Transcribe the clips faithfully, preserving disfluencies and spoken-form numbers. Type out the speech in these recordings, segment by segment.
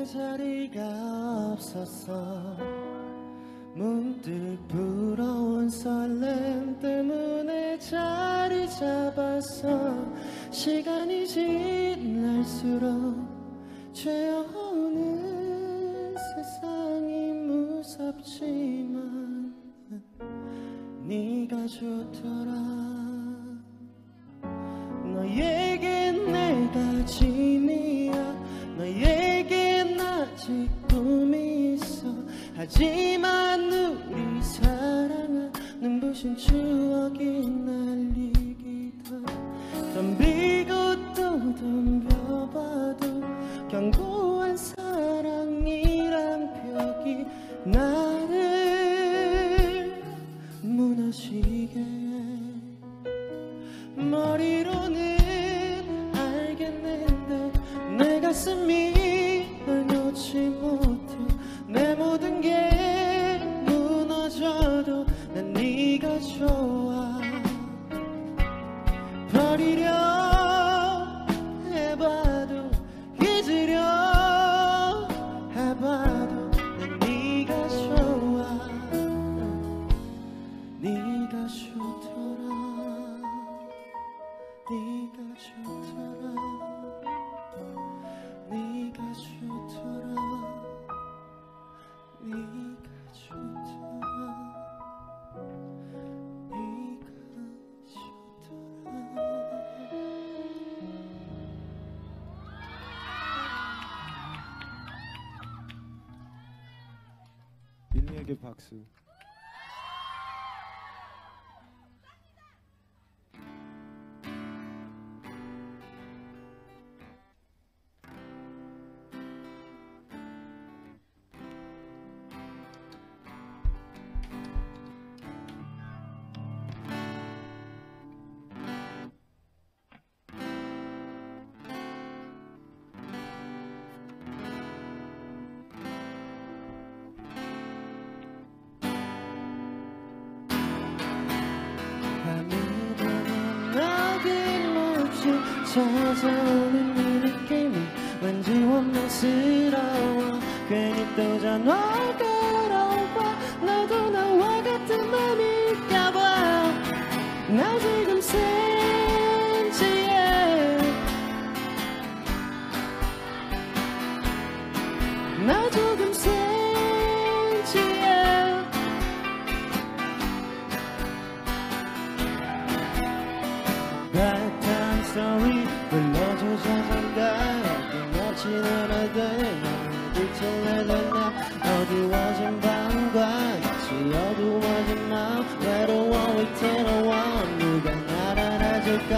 자리가 없었어. 문득 부러운 설렘 때문에 자리 잡았어. 시간이 지날수록 죄어오는 세상이 무섭지만 네가 좋더라. 너에겐 내가 짐이야. 너에겐 아직 꿈이 있어. 하지만 우리 사랑은 눈부신 추억이 날리기도 덤비고 또 덤벼봐도 견고한 사랑이란 벽이 나를 무너지게 해. 머리로는 알겠는데 내 가슴이 널 놓지 못해. 내 모든 게 무너져도 난 네가 좋아. 버리려 해봐도 잊으려 해봐도 난 네가 좋아. 네가 좋더라. 네가 좋더라. 네가 좋더라. 네가 좋더라. 네가 좋더라. 빌리에게 박수. 찾아오는 이 느낌이 왠지 원망스러워. 괜히 또 전화 걸어와. 너도 나와 같은 맘일까봐. 나 지금 센치해. 나 조금 센치해. bedtime story 불러줘 자장가. 어김없이 늘어대 빛을 내렸냐. 어두워진 밤과 같이 어두워진 마음. 외로워 위태로워. 누가 날 알아줄까.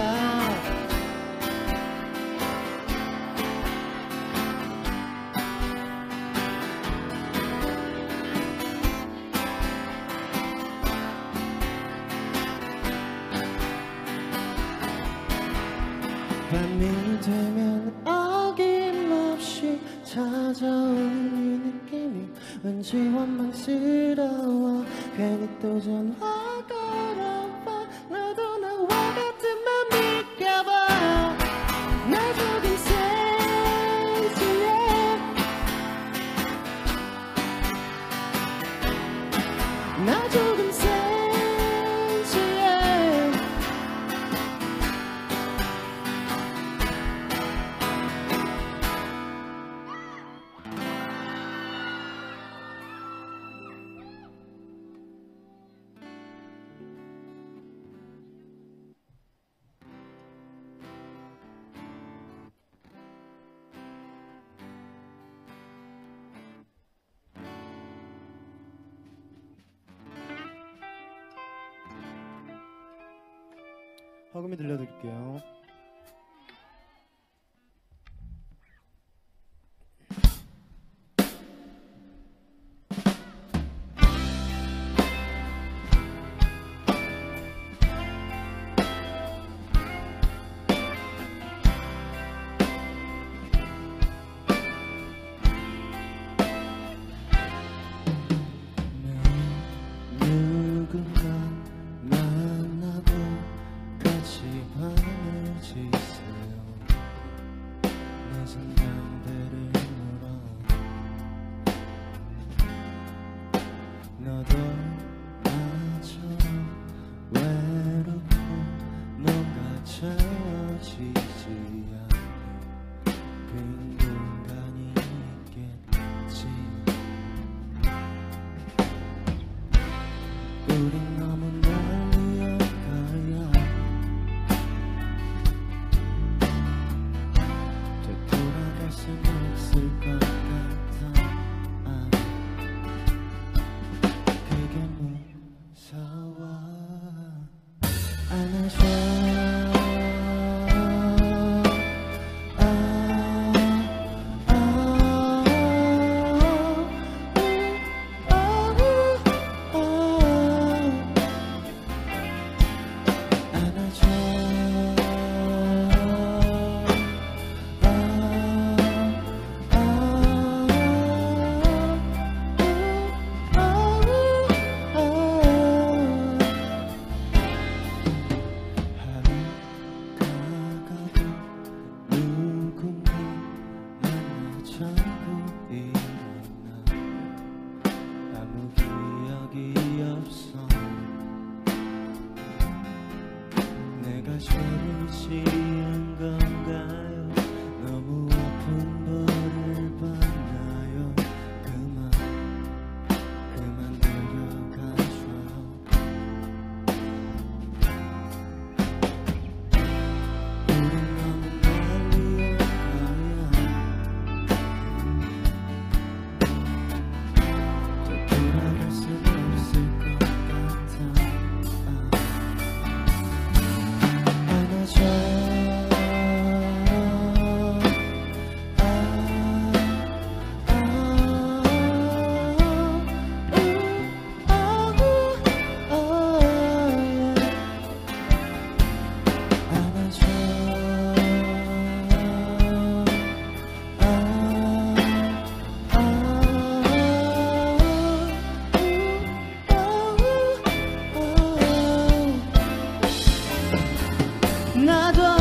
밤이 되면 어김없이 찾아오는 이 느낌이 왠지 원망스러워. 괜히 또 전화 걸어봐. 너도 나와 같은 맘일까봐. 나 조금 센치해. 나 조금 센치해. 허금이 들려드릴게요. 누군가 만나고 같이 밤을 나도